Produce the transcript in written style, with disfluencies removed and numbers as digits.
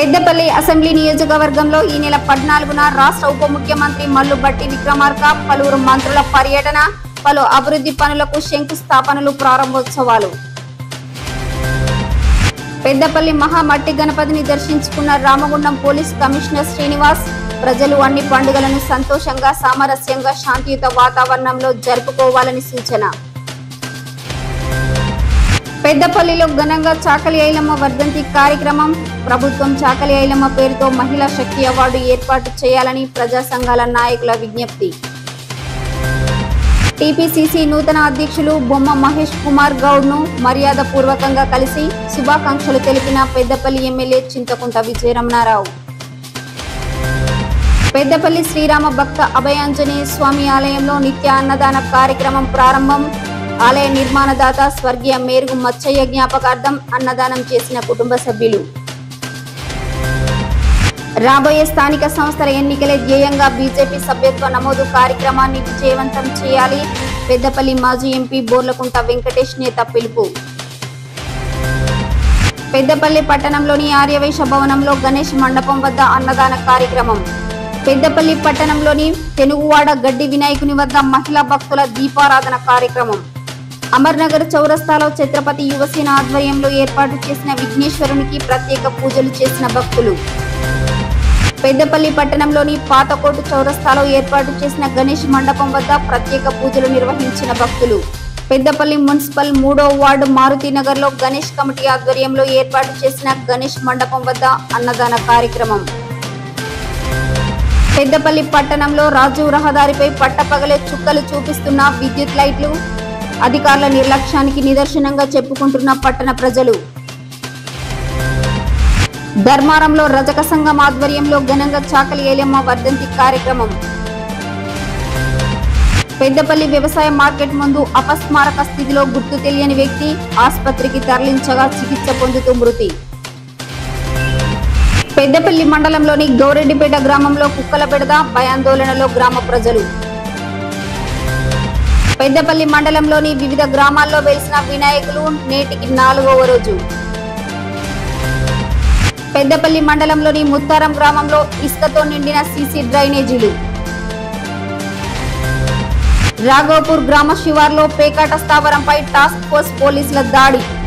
Peddapalli assembly నియోజకవర్గంలో ఈ నెల 14న రాష్ట్ర ఉప ముఖ్యమంత్రి మల్లు భట్టి విక్రమార్క పలువురు మంత్రుల పర్యటన, పలు అభివృద్ధి పనులకు శంకుస్థాపనలు, ప్రారంభోత్సవాలు. పెద్దపల్లి మహామట్టి గణపతిని దర్శించుకున్న రామగుండం పోలీస్ కమిషనర్ శ్రీనివాస్, ప్రజలు అన్ని పండుగలను సంతోషంగా, సామరస్యంగా, శాంతియుత వాతావరణంలో జరుపుకోవాలని సూచన. పెద్దపల్లిలో ఘనంగా చాకలి ఐలమ్మ వర్ధంతి కార్యక్రమం. ప్రభుత్వం చాకలి ఐలమ్మ పేరుతో మహిళా శక్తి అవార్డు ఏర్పాటు చేయాలని ప్రజా సంఘాల నాయకుల విజ్ఞప్తి. టీపీసీసీ నూతన అధ్యక్షులు బొమ్మ మహేష్ కుమార్ గౌడ్ ను మర్యాద పూర్వకంగా కలిసి శుభాకాంక్షలు తెలిపిన పెద్దపల్లి ఎమ్మెల్యే చింతకుంట విజయరమణారావు. పెద్దపల్లి శ్రీరామ భక్త అభయాంజనేయ స్వామి ఆలయంలో నిత్య అన్నదాన కార్యక్రమం ప్రారంభం. ఆలయ నిర్మాణదాత స్వర్గీయ మేరుగు మచ్చయ్య జ్ఞాపకార్థం అన్నదానం చేసిన కుటుంబ సభ్యులు. రాబోయే స్థానిక సంస్థల ఎన్నికలే ధ్యేయంగా బీజేపీ సభ్యత్వ నమోదు కార్యక్రమాన్ని విజయవంతం చేయాలి. పెద్దపల్లి మాజీ ఎంపీ బోర్లకుంట వెంకటేష్ నేత పిలుపు. పెద్దపల్లి పట్టణంలోని ఆర్యవైశ్య భవనంలో గణేష్ మండపం వద్ద అన్నదాన కార్యక్రమం. పెద్దపల్లి పట్టణంలోని తెనుగువాడ గడ్డి వినాయకుని వద్ద మహిళా భక్తుల దీపారాధన కార్యక్రమం. అమర్నగర్ చౌరస్తాలో ఛత్రపతి యువసేన ఆధ్వర్యంలో ఏర్పాటు చేసిన విఘ్నేశ్వరునికి ప్రత్యేక పూజలు చేసిన భక్తులు. పెద్దపల్లి పట్టణంలోని పాతకోటు చౌరస్తాలో ఏర్పాటు చేసిన గణేష్ మండపం వద్ద ప్రత్యేక పూజలు నిర్వహించిన భక్తులు. పెద్దపల్లి మున్సిపల్ 3వ వార్డు మారుతినగర్ లో గణేష్ కమిటీ ఆధ్వర్యంలో ఏర్పాటు చేసిన గణేష్ మండపం వద్ద అన్నదాన కార్యక్రమం. పెద్దపల్లి పట్టణంలో రాజు రహదారిపై పట్టపగలే చుక్కలు చూపిస్తున్న విద్యుత్ లైట్లు, అధికారుల నిర్లక్ష్యానికి నిదర్శనంగా చెప్పుకుంటున్న పట్టణ ప్రజలు. ధర్మారంలో రజక సంఘం ఆధ్వర్యంలో ఘనంగా చాకలి ఐలమ్మ వర్ధంతి కార్యక్రమం. పెద్దపల్లి వ్యవసాయ మార్కెట్ ముందు అపస్మారక స్థితిలో గుర్తు తెలియని వ్యక్తి ఆసుపత్రికి తరలించగా చికిత్స పొందుతూ మృతి. పెద్దపల్లి మండలంలోని గౌరెడ్డిపేట గ్రామంలో కుక్కల బెడద, భయాందోళనలో గ్రామ ప్రజలు. పెద్దపల్లి మండలంలోని వివిధ గ్రామాల్లో వెలిసిన వినాయకులు నేటికి 4వ రోజు. పెద్దపల్లి మండలంలోని ముత్తారం గ్రామంలో ఇసుకతో నిండిన సీసీ డ్రైనేజీలు. రాఘవపూర్ గ్రామ శివార్లో పేకాట స్థావరంపై టాస్క్ ఫోర్స్ పోలీసుల దాడి.